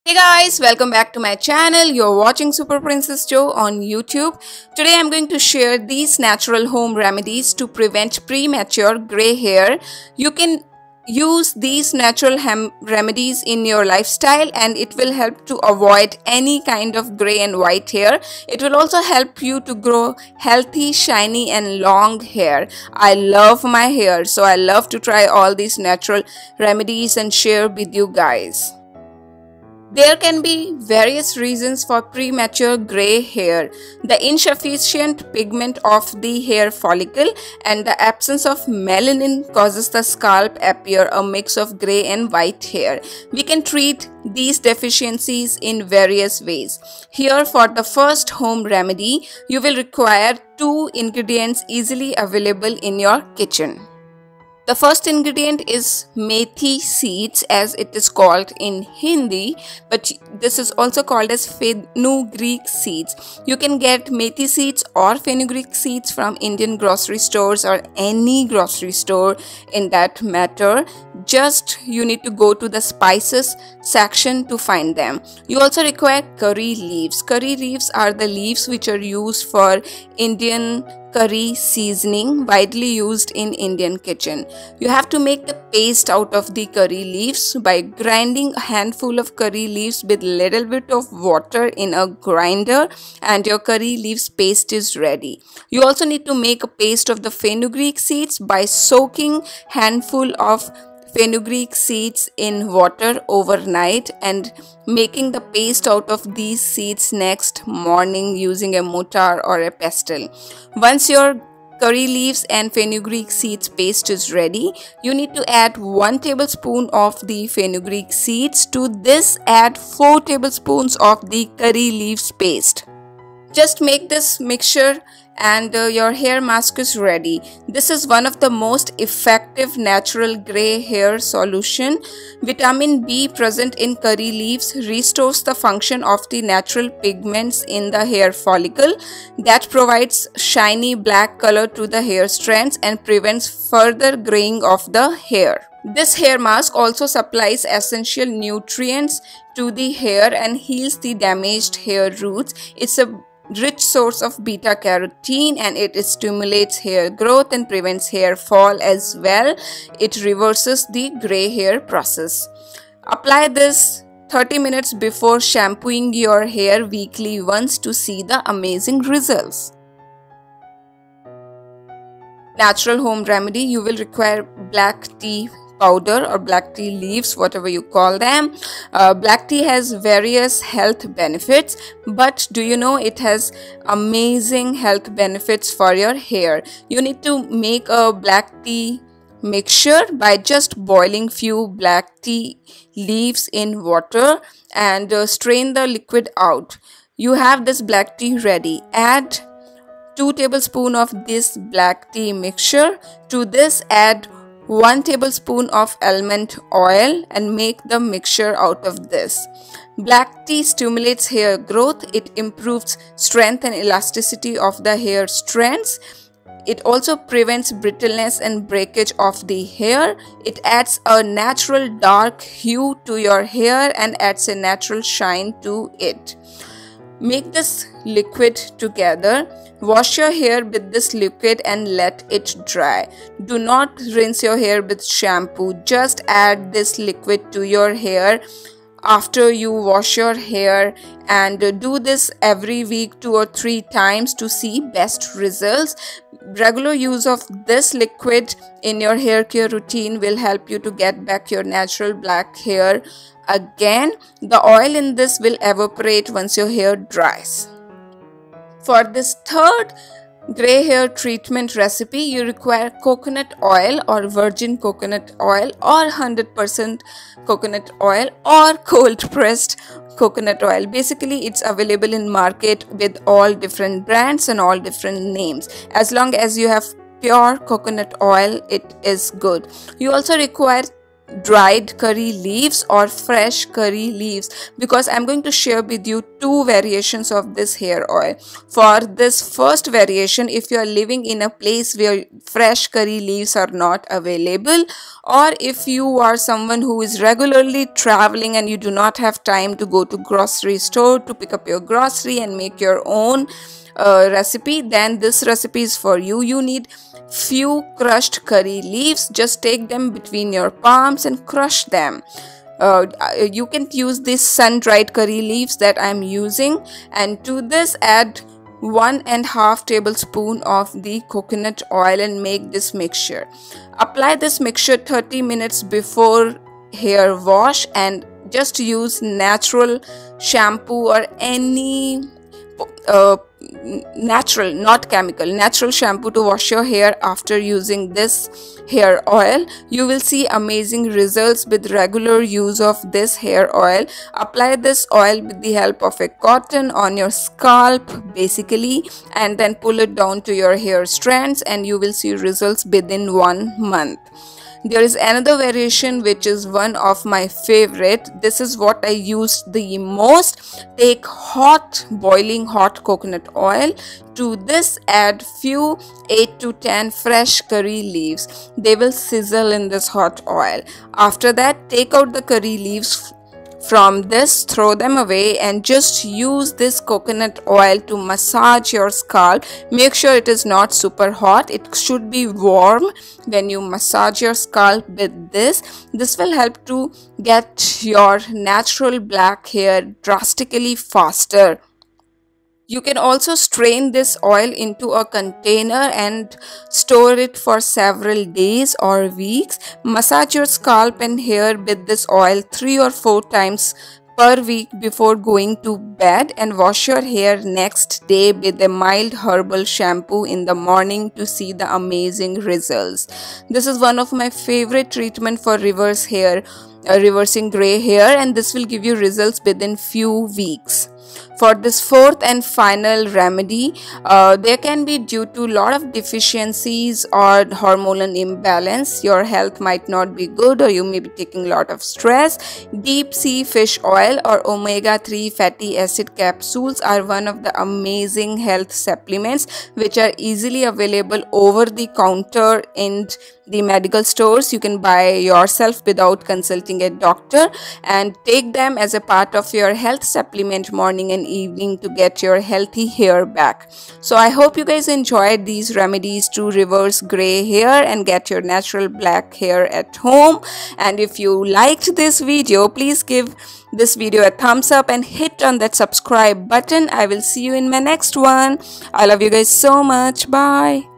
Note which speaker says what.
Speaker 1: Hey guys, welcome back to my channel. You're watching SuperPrincessjo on YouTube. Today I'm going to share these natural home remedies to prevent premature gray hair. You can use these natural remedies in your lifestyle and it will help to avoid any kind of gray and white hair. It will also help you to grow healthy, shiny and long hair. I love my hair, so I love to try all these natural remedies and share with you guys. There can be various reasons for premature gray hair. The insufficient pigment of the hair follicle and the absence of melanin causes the scalp appear a mix of gray and white hair. We can treat these deficiencies in various ways. Here, for the first home remedy, you will require 2 ingredients easily available in your kitchen. The first ingredient is methi seeds, as it is called in Hindi, but this is also called as fenugreek seeds. You can get methi seeds or fenugreek seeds from Indian grocery stores or any grocery store in that matter. Just you need to go to the spices section to find them. You also require curry leaves. Curry leaves are the leaves which are used for Indian curry seasoning, widely used in Indian kitchen. You have to make the paste out of the curry leaves by grinding a handful of curry leaves with little bit of water in a grinder, and your curry leaves paste is ready. You also need to make a paste of the fenugreek seeds by soaking handful of fenugreek seeds in water overnight and making the paste out of these seeds next morning using a mortar or a pestle. Once your curry leaves and fenugreek seeds paste is ready, you need to add 1 tablespoon of the fenugreek seeds. To this, add 4 tablespoons of the curry leaves paste. Just make this mixture and your hair mask is ready. This is one of the most effective natural gray hair solution. Vitamin B present in curry leaves restores the function of the natural pigments in the hair follicle that provides shiny black color to the hair strands and prevents further graying of the hair. This hair mask also supplies essential nutrients to the hair and heals the damaged hair roots. It's a rich source of beta carotene and it stimulates hair growth and prevents hair fall as well. It reverses the gray hair process. Apply this 30 minutes before shampooing your hair weekly once to see the amazing results. Natural home remedy, you will require black tea powder or black tea leaves, whatever you call them. Black tea has various health benefits, but do you know it has amazing health benefits for your hair? You need to make a black tea mixture by just boiling few black tea leaves in water and strain the liquid out. You have this black tea ready. Add 2 tablespoons of this black tea mixture. To this, add 1 tablespoon of almond oil and make the mixture out of this. Black tea stimulates hair growth. It improves strength and elasticity of the hair strands. It also prevents brittleness and breakage of the hair. It adds a natural dark hue to your hair and adds a natural shine to it. Make this liquid together. Wash your hair with this liquid and let it dry. Do not rinse your hair with shampoo. Just add this liquid to your hair after you wash your hair and do this every week 2 or 3 times to see best results. Regular use of this liquid in your hair care routine will help you to get back your natural black hair again. The oil in this will evaporate once your hair dries. For this third gray hair treatment recipe, you require coconut oil or virgin coconut oil or 100% coconut oil or cold pressed coconut oil. Basically, it's available in market with all different brands and all different names. As long as you have pure coconut oil, it is good. You also require dried curry leaves or fresh curry leaves, because I'm going to share with you two variations of this hair oil. For this first variation, if you are living in a place where fresh curry leaves are not available, or if you are someone who is regularly traveling and you do not have time to go to grocery store to pick up your grocery and make your own recipe, then this recipe is for you. You need few crushed curry leaves. Just take them between your palms and crush them. You can use these sun-dried curry leaves that I'm using, and to this add 1.5 tablespoon of the coconut oil and make this mixture. Apply this mixture 30 minutes before hair wash, and just use natural shampoo or any natural, not chemical, natural shampoo to wash your hair after using this hair oil. You will see amazing results with regular use of this hair oil. Apply this oil with the help of a cotton on your scalp basically, and then pull it down to your hair strands, and you will see results within 1 month. There is another variation which is one of my favorite. This is what I used the most. Take boiling hot coconut oil. To this add few 8 to 10 fresh curry leaves. They will sizzle in this hot oil. After that, take out the curry leaves from this, throw them away, and just use this coconut oil to massage your scalp. Make sure it is not super hot. It should be warm when you massage your scalp with this. This will help to get your natural black hair drastically faster. You can also strain this oil into a container and store it for several days or weeks. Massage your scalp and hair with this oil 3 or 4 times per week before going to bed, and wash your hair next day with a mild herbal shampoo in the morning to see the amazing results. This is one of my favorite treatment for reversing gray hair, and this will give you results within few weeks. For this fourth and final remedy, there can be due to a lot of deficiencies or hormonal imbalance. Your health might not be good, or you may be taking a lot of stress. Deep sea fish oil or omega-3 fatty acid capsules are one of the amazing health supplements which are easily available over the counter in the medical stores. You can buy yourself without consulting a doctor, and take them as a part of your health supplement morning and evening to get your healthy hair back. So I hope you guys enjoyed these remedies to reverse gray hair and get your natural black hair at home. And if you liked this video, please give this video a thumbs up and hit on that subscribe button. I will see you in my next one. I love you guys so much. Bye.